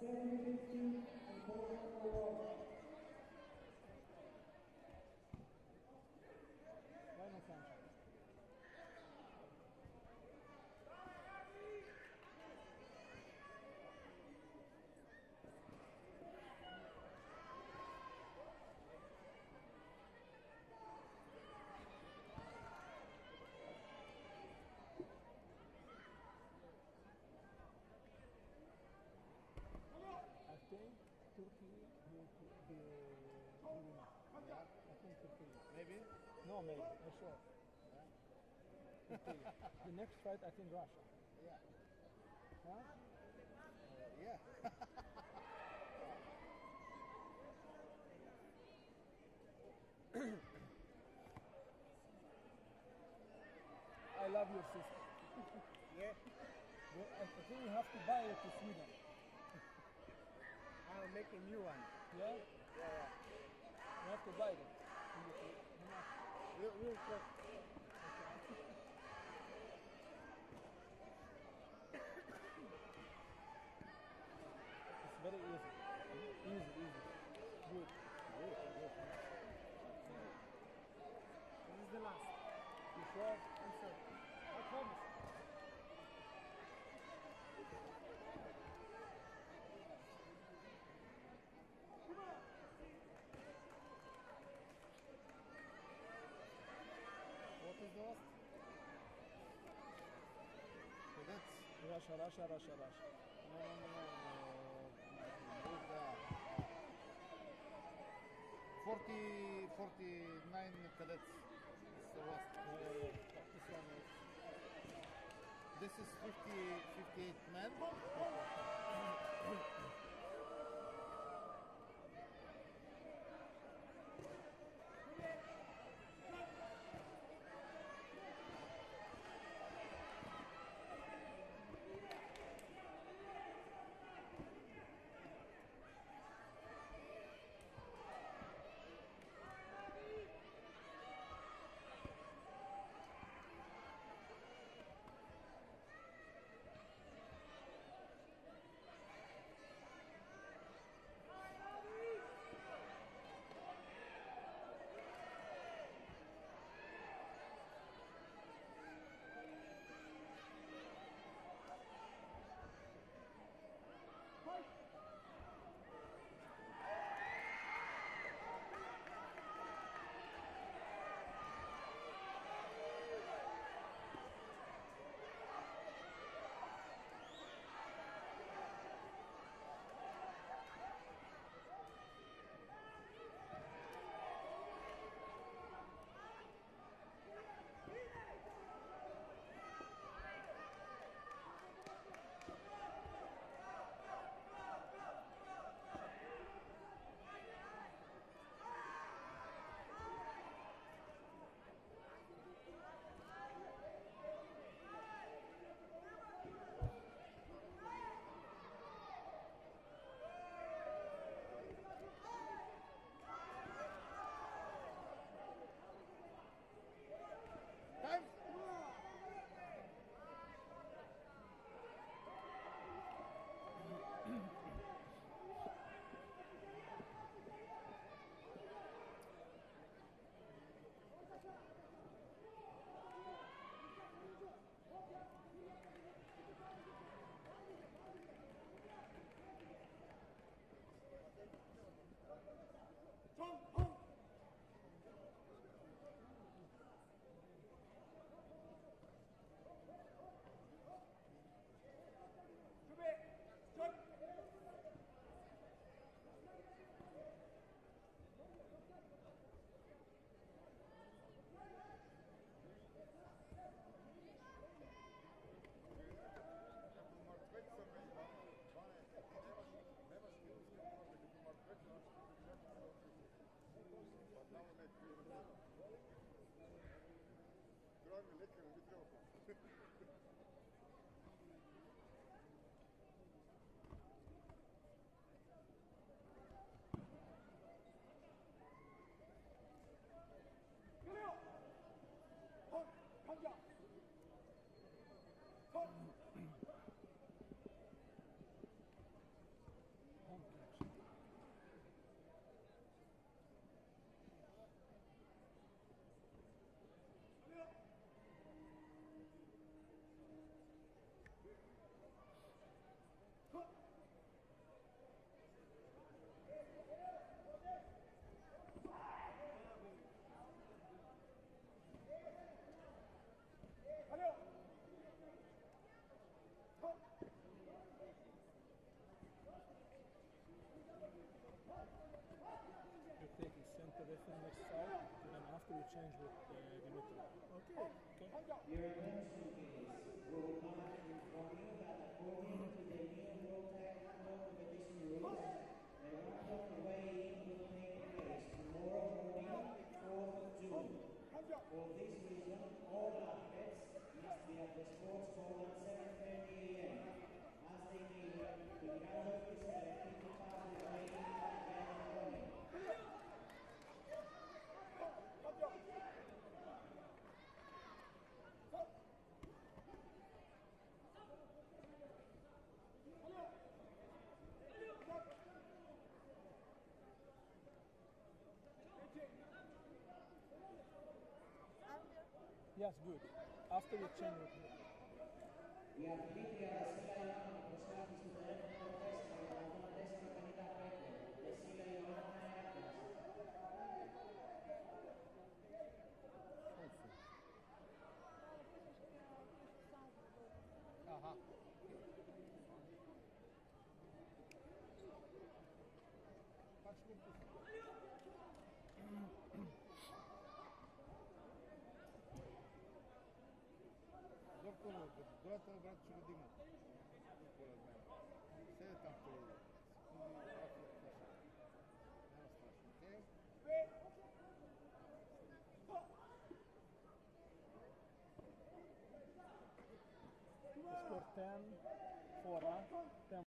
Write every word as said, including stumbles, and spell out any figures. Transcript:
Vai no Sancho. I think Turkey will be the winner. Yeah. I think Turkey. Maybe? No, maybe, for sure. Yeah. Turkey. The next fight, I think Russia. Yeah. Huh? Uh, yeah. I love your sister. Yeah. Well, I I think we have to buy it to Sweden. I'll make a new one. Yeah? Yeah, We have to buy it. How much? yeah. Real, real quick. It's very easy. Easy, easy. Good. Good, good. This is the last. You sure? I'm sure. I promise. What is the last? So that's Russia, Russia, Russia, Russia. no, no, no, no. Uh, with the, uh, forty, forty-nine cadets. It's the last. Yeah, yeah, yeah. This one is. This is fifty, fifty-eight men. Time. for the next foul, and then after we change with uh, Dimitri. Okay. Okay? Yes, good. After we change with Aha. Kaç vurdu? Доктор, доктор, брат, ще го дима. Според мен. Седе там той. Секунди, брат, няма страшно. Окей? score ten, four, huh? ten